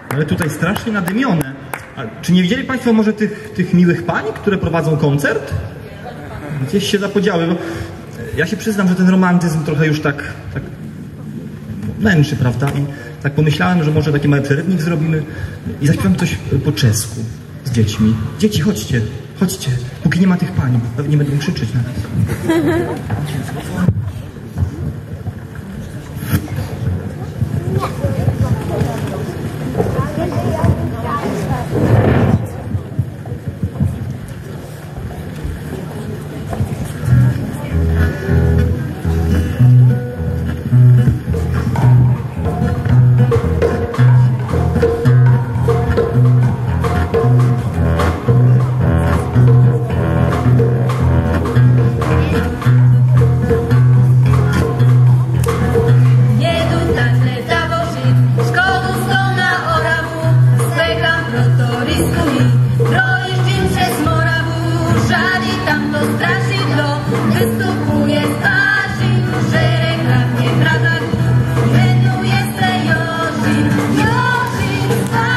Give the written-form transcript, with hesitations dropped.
Ale tutaj strasznie nadymione. A czy nie widzieli Państwo może tych miłych pań, które prowadzą koncert? Gdzieś się zapodziały. Bo ja się przyznam, że ten romantyzm trochę już tak męczy, prawda? I tak pomyślałem, że może taki mały przerywnik zrobimy i zaśpiewam coś po czesku z dziećmi. Dzieci, chodźcie, chodźcie, póki nie ma tych pań. Pewnie będą krzyczeć na nas. Jožin,